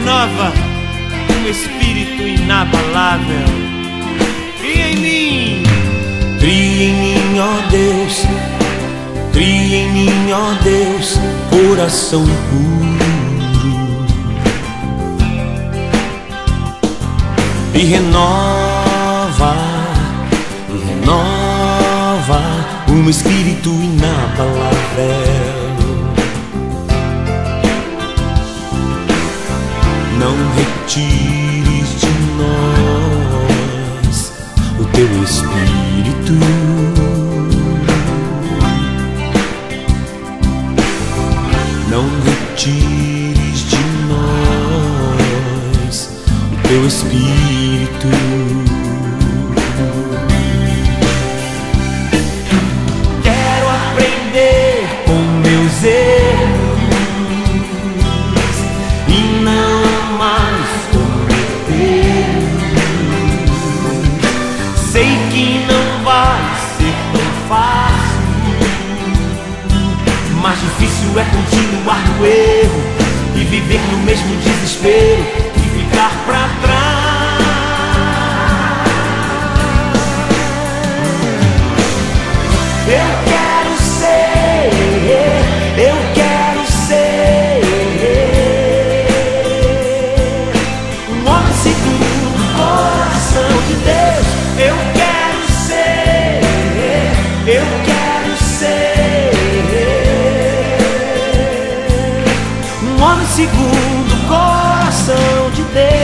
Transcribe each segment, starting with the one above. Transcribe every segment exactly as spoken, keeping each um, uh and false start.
renova um espírito inabalável. Cria em mim, cria em mim, ó Deus, cria em mim, ó Deus, coração puro e renova, e renova um espírito inabalável. Não retires de nós o teu espírito, não retires de nós o teu espírito. quero aprender com meus erros e não mais cometer. Sei que não vai ser tão fácil, mais difícil é continuar no erro e viver no mesmo desespero e ficar pra trás. Eu quero ser, eu quero ser um homem segundo o coração de Deus. Eu quero ser, eu quero ser um homem segundo o coração de Deus.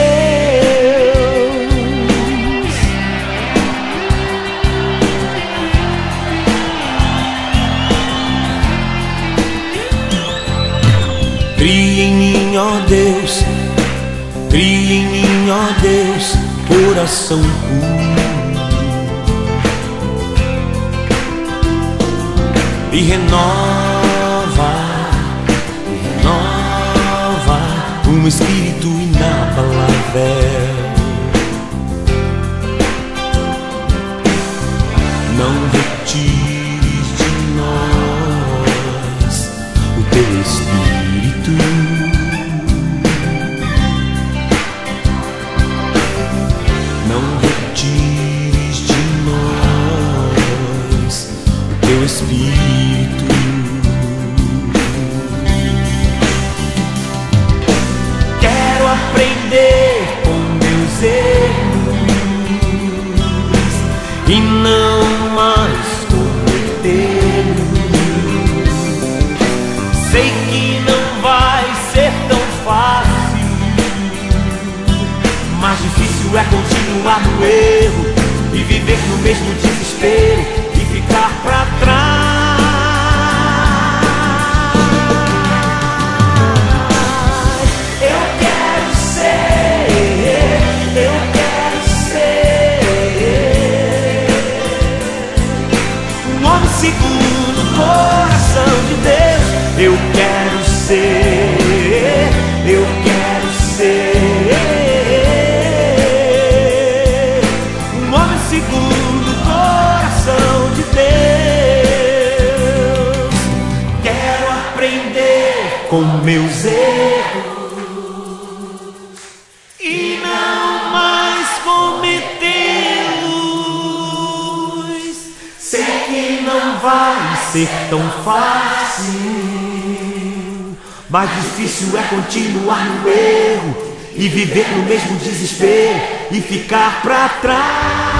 Cria em mim, ó Deus, cria em mim, ó Deus, coração puro e renova, e renova um espírito inabalável. Não retires de nós o teu espírito, não retires de nós o teu espírito. Quero aprender com meus erros e não mais cometer. Sei que não vai ser tão fácil, mais difícil é continuar no erro e viver no mesmo desespero e ficar pra trás. Eu quero ser, eu quero ser um homem segundo o coração de Deus. Eu quero ser, eu quero ser um homem segundo o coração de Deus. Quero aprender com meus erros e não mais cometê-los. Sei que não vai ser tão fácil, mais difícil é continuar no erro e viver no mesmo desespero e ficar pra trás.